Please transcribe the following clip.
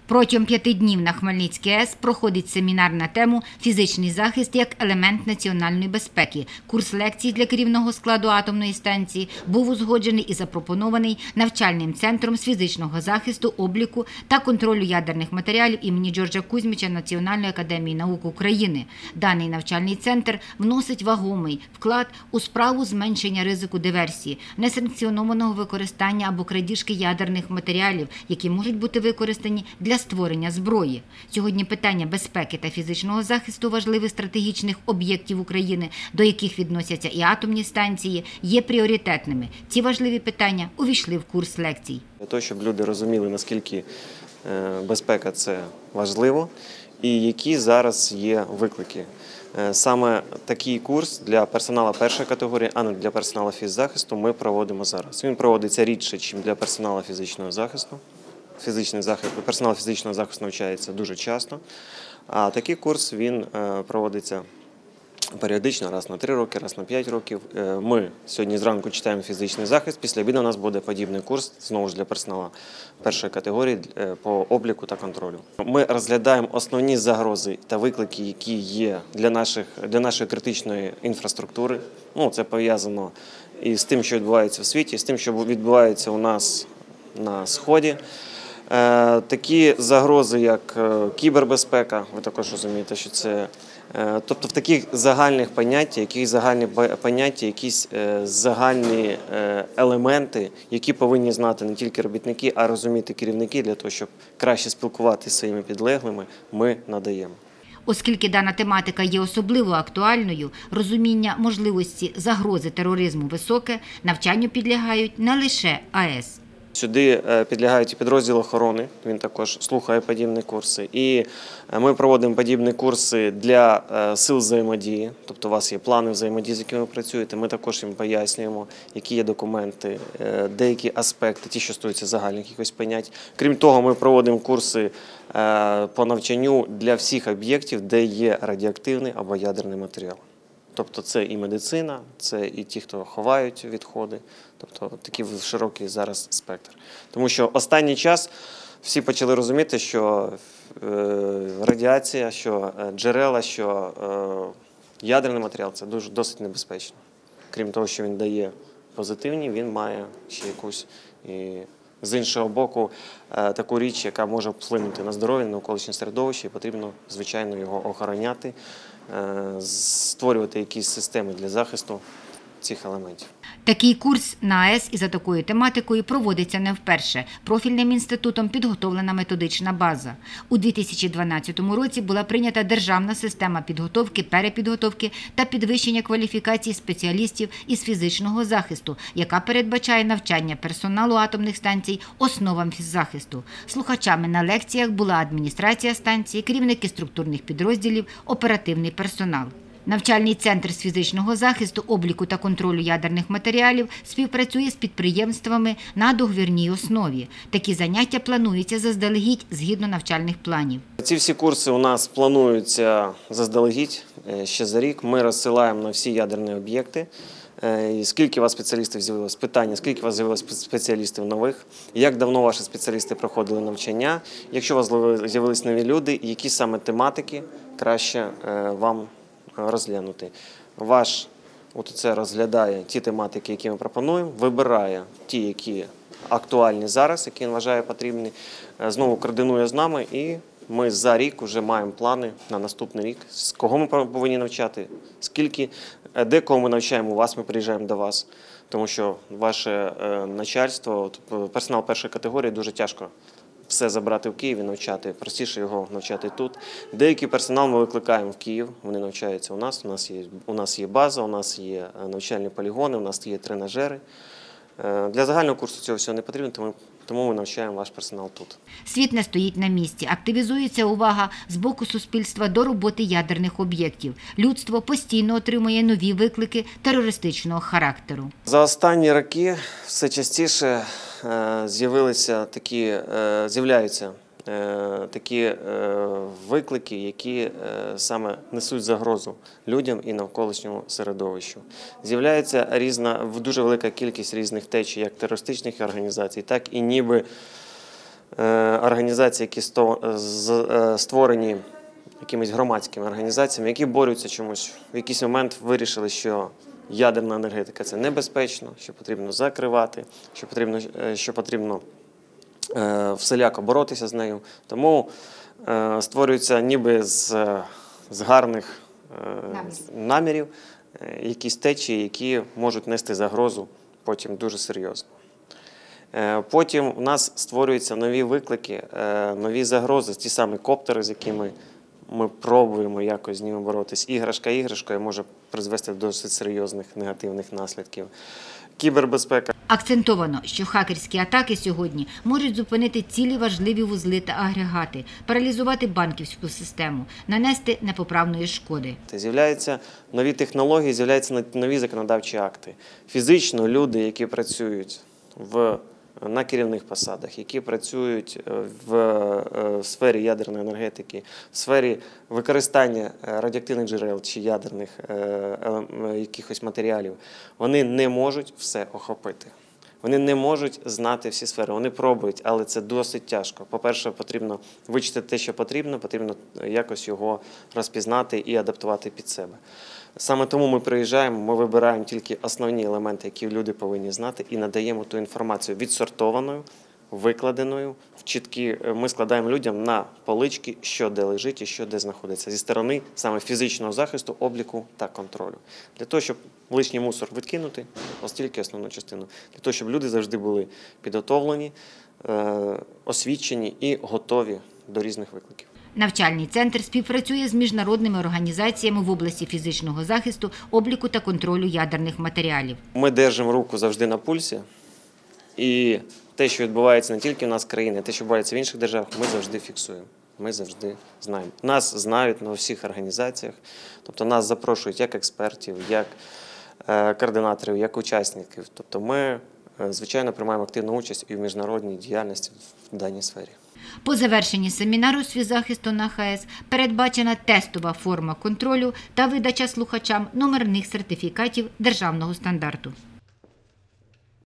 Протягом 5 днів на Хмельницькій АЕС проходить семінар на тему «Фізичний захист як елемент національної безпеки». Курс лекцій для керівного складу атомної станції був узгоджений і запропонований навчальним центром з фізичного захисту, обліку та контролю ядерних матеріалів імені Джорджа Кузьміча Національної академії наук України. Даний навчальний центр вносить вагомий вклад у справу зменшення ризику диверсії, несанкціонованого використання або крадіжки ядерних матеріалів, які можуть бути використані для створення зброї. Сьогодні питання безпеки та фізичного захисту важливих стратегічних об'єктів України, до яких відносяться і атомні станції, є пріоритетними. Ці важливі питання увійшли в курс лекцій. Для того, щоб люди розуміли, наскільки безпека – це важливо і які зараз є виклики. Саме такий курс для персоналу першої категорії, а не для персоналу фіззахисту, ми проводимо зараз. Він проводиться рідше, ніж для персоналу фізичного захисту. Персонал фізичного захисту навчається дуже часто, а такий курс він проводиться періодично, раз на 3 роки, раз на 5 років. Ми сьогодні зранку читаємо фізичний захист, після обіду у нас буде подібний курс, знову ж для персоналу першої категорії по обліку та контролю. Ми розглядаємо основні загрози та виклики, які є для нашої критичної інфраструктури. Це пов'язано і з тим, що відбувається в світі, і з тим, що відбувається у нас на Сході. Такі загрози, як кібербезпека, ви також розумієте, що це, тобто в таких загальних поняттях, якісь загальні елементи, які повинні знати не тільки робітники, а розуміти керівники для того, щоб краще спілкуватися зі своїми підлеглими, ми надаємо. Оскільки дана тематика є особливо актуальною, розуміння можливості загрози тероризму високе, навчанню підлягають не лише АЕС. Сюди підлягають і підрозділ охорони, він також слухає подібні курси. І ми проводимо подібні курси для сил взаємодії, тобто у вас є плани взаємодії, з якими ви працюєте, ми також їм пояснюємо, які є документи, деякі аспекти, ті, що стосуються загальних якихось понять. Крім того, ми проводимо курси по навчанню для всіх об'єктів, де є радіоактивний або ядерний матеріал. Тобто це і медицина, це і ті, хто ховають відходи, тобто такий широкий зараз спектр. Тому що останній час всі почали розуміти, що радіація, що джерела, що ядерний матеріал – це досить небезпечно. Крім того, що він дає позитивні, він має ще якусь, і з іншого боку, таку річ, яка може вплинути на здоров'я, на навколишнє середовище, і потрібно, звичайно, його охороняти, створювати якісь системи для захисту цих елементів. Такий курс на АЕС із такою тематикою проводиться не вперше. Профільним інститутом підготовлена методична база. У 2012 році була прийнята державна система підготовки, перепідготовки та підвищення кваліфікації спеціалістів із фізичного захисту, яка передбачає навчання персоналу атомних станцій основам фіззахисту. Слухачами на лекціях була адміністрація станції, керівники структурних підрозділів, оперативний персонал. Навчальний центр з фізичного захисту, обліку та контролю ядерних матеріалів співпрацює з підприємствами на договірній основі. Такі заняття плануються заздалегідь згідно навчальних планів. Ці всі курси у нас плануються заздалегідь ще за рік. Ми розсилаємо на всі ядерні об'єкти. Скільки у вас спеціалістів з'явилось? Питання, скільки у вас з'явилось спеціалістів нових? Як давно ваші спеціалісти проходили навчання? Якщо у вас з'явились нові люди, які саме тематики краще вам розглянути. Ваш ОТЦ розглядає ті тематики, які ми пропонуємо, вибирає ті, які актуальні зараз, які він вважає потрібні, знову координує з нами, і ми за рік вже маємо плани на наступний рік, з кого ми повинні навчати, скільки, де кого ми навчаємо у вас, ми приїжджаємо до вас, тому що ваше начальство, персонал першої категорії дуже тяжко все забрати в Києві, навчати, простіше його навчати тут. Деякий персонал ми викликаємо в Київ, вони навчаються у нас є база, у нас є навчальні полігони, у нас є тренажери. Для загального курсу цього всього не потрібно, тому ми навчаємо ваш персонал тут. Світ не стоїть на місці. Активізується увага з боку суспільства до роботи ядерних об'єктів. Людство постійно отримує нові виклики терористичного характеру. За останні роки все частіше з'являються такі виклики, які саме несуть загрозу людям і навколишньому середовищу. З'являється дуже велика кількість різних течій, як терористичних організацій, так і ніби організацій, які створені якимись громадськими організаціями, які борються чомусь. В якийсь момент вирішили, що ядерна енергетика – це небезпечно, що потрібно закривати, що потрібно всіляко боротися з нею. Тому створюються ніби з гарних намірів якісь течії, які можуть нести загрозу потім дуже серйозно. Потім у нас створюються нові виклики, нові загрози, ті самі коптери, з якими ми пробуємо якось з ними боротись. Іграшка іграшкою може призвести до досить серйозних негативних наслідків. Кібербезпека. Акцентовано, що хакерські атаки сьогодні можуть зупинити цілі важливі вузли та агрегати, паралізувати банківську систему, нанести непоправної шкоди. З'являються нові технології, з'являються нові законодавчі акти. Фізично люди, які працюють на керівних посадах, які працюють в сфері ядерної енергетики, в сфері використання радіоактивних джерел чи ядерних якихось матеріалів, вони не можуть все охопити. Вони не можуть знати всі сфери, вони пробують, але це досить тяжко. По-перше, потрібно вичитати те, що потрібно якось його розпізнати і адаптувати під себе. Саме тому ми приїжджаємо, ми вибираємо тільки основні елементи, які люди повинні знати, і надаємо ту інформацію відсортованою, викладеною, в чіткі. Ми складаємо людям на полички, що де лежить і що де знаходиться, зі сторони саме фізичного захисту, обліку та контролю. Для того, щоб лишній мусор відкинути, ось тільки основну частину. Для того, щоб люди завжди були підготовлені, освічені і готові до різних викликів. Навчальний центр співпрацює з міжнародними організаціями в області фізичного захисту, обліку та контролю ядерних матеріалів. Ми держимо руку завжди на пульсі, і те, що відбувається не тільки в нас в країні, а те, що відбувається в інших державах, ми завжди фіксуємо, ми завжди знаємо. Нас знають на всіх організаціях, тобто нас запрошують як експертів, як координаторів, як учасників. Тобто ми, звичайно, приймаємо активну участь і в міжнародній діяльності в даній сфері. По завершенні семінару з фіззахисту на ХАЕС передбачена тестова форма контролю та видача слухачам номерних сертифікатів державного стандарту.